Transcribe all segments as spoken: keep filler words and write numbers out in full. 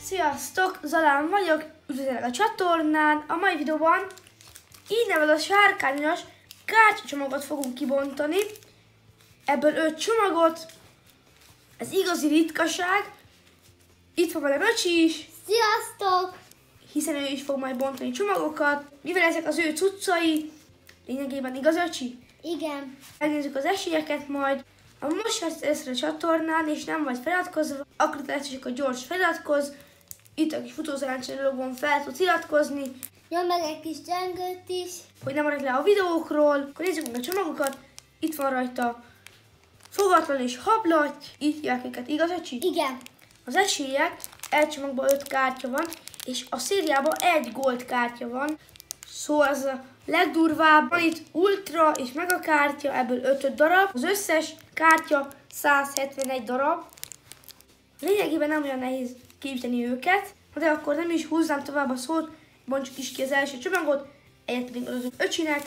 Sziasztok, Zalán vagyok, üdvözlök a csatornán. A mai videóban így neved a sárkányos kártyacsomagot fogunk kibontani. Ebből öt csomagot. Ez igazi ritkaság. Itt van velem öcsi is. Sziasztok! Hiszen ő is fog majd bontani csomagokat. Mivel ezek az ő cuccai, lényegében igaz, öcsi? Igen. Megnézzük az esélyeket majd. Ha most vesz észre a csatornán és nem vagy feliratkozva, akkor lehetőség, hogy gyors feliratkozz. Itt a kis futózaláncsai logón fel tudsz iratkozni. Nyom meg egy kis csengőt is. Hogy nem maradj le a videókról. Akkor nézzük meg a csomagokat. Itt van rajta fogatlan és hablaty. Itt hívják őket, igaz, öcsi? Igen. Az esélyek, egy csomagban öt kártya van, és a szériában egy gold kártya van. Szóval az a legdurvább. Van itt ultra és mega kártya, ebből öt darab. Az összes kártya száz hetvenegy darab. Lényegében nem olyan nehéz kiüteni őket, de akkor nem is húzzám tovább a szót, bontsuk is ki az első csomagot, egyet pedig adok öcsinek.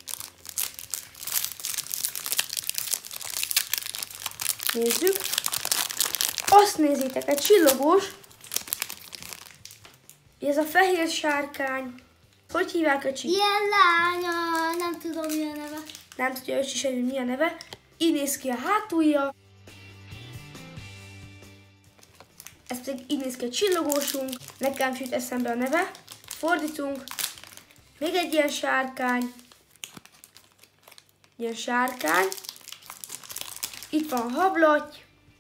Nézzük. Azt nézzétek, egy csillogós. Ez a fehér sárkány. Hogy hívják, öcsi? Ilyen lánya, nem tudom mi a neve. Nem tudja öcsi sem, hogy mi a neve. Így néz ki a hátulja. Ez pedig így néz ki a csillogósunk. Nekem jut eszembe a neve. Fordítunk. Még egy ilyen sárkány. Ilyen sárkány. Itt van hablaty.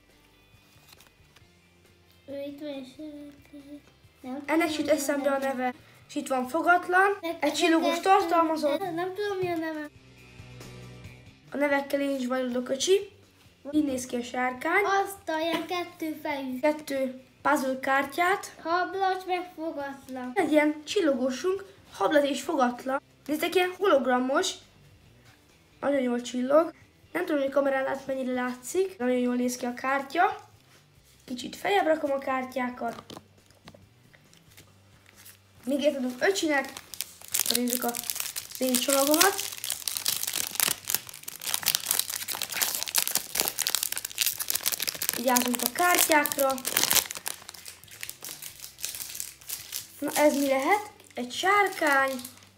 Ő itt van és nem. Ennek jut eszembe a neve. És itt van fogatlan. Egy csillogós tartalmazó. Nem tudom mi a neve. A nevekkel én is bajlódok, öcsi. Így néz ki a sárkány. Azt a ilyen kettő fejű. Kettő puzzle kártyát. Hablaty meg fogatlan. Egy ilyen csillogósunk, hablaty és fogatlan. Nézzétek, ilyen hologramos. Nagyon jól csillog. Nem tudom, hogy a kamerán át mennyire látszik. Nagyon jól néz ki a kártya. Kicsit feljebb rakom a kártyákat. Még ilyet adok öcsinek. Nézzük a én csomagomat. Vigyázzunk a kártyákra. Na ez mi lehet? Egy sárkány.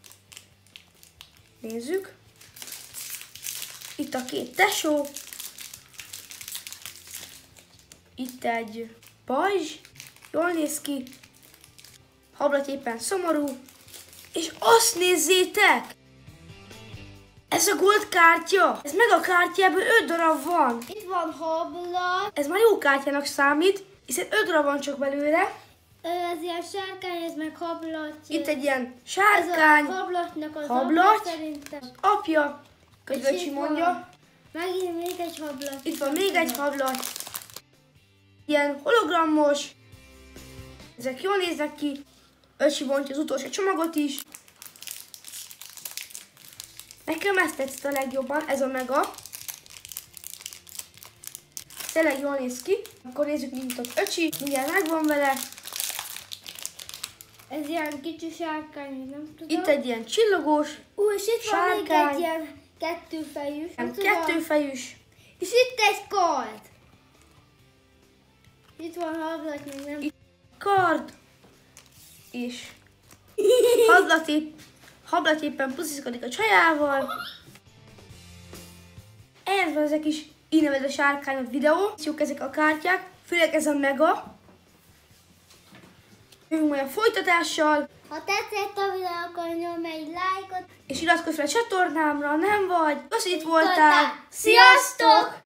Nézzük. Itt a két tesó. Itt egy pajzs. Jól néz ki. Hablaty éppen szomorú. És azt nézzétek! Ez a gold kártya. Ez meg a kártyából öt darab van. Itt van hablaty. Ez már jó kártyának számít, hiszen öt darab van csak belőle. Ez ilyen sárkány, ez meg hablaty. Itt egy ilyen Ez sárkány, a hablatynak az hablaty. apja szerintem. apja, És könyvöcsi itt mondja. van Megint még egy hablaty. Itt van még egy hablaty. Ilyen hologramos. Ezek jól néznek ki. Öcsi bontja az utolsó csomagot is. Nekem ezt tetszett a legjobban, ez a mega. Tényleg jól néz ki. Akkor nézzük, mint nyitott öcsi. Mindjárt megvan vele. Ez ilyen kicsi sárkány, nem tudom. Itt egy ilyen csillogós. Ú, és itt sárkány. van még egy ilyen kettőfejűs. nem tudom. Kettőfejűs. És itt egy kard. Itt van hablaty, még nem. Itt kard. És hablaty, hablaty éppen puszizkodik a csajával. Ez van ezek is így neved a sárkányok videó. Jók ezek a kártyák, főleg ez a mega. Jövünk majd a folytatással. Ha tetszett a videó, akkor nyomj egy lájkot. És iratkozz fel a csatornámra, nem vagy? Köszönjük, itt voltál. Sziasztok!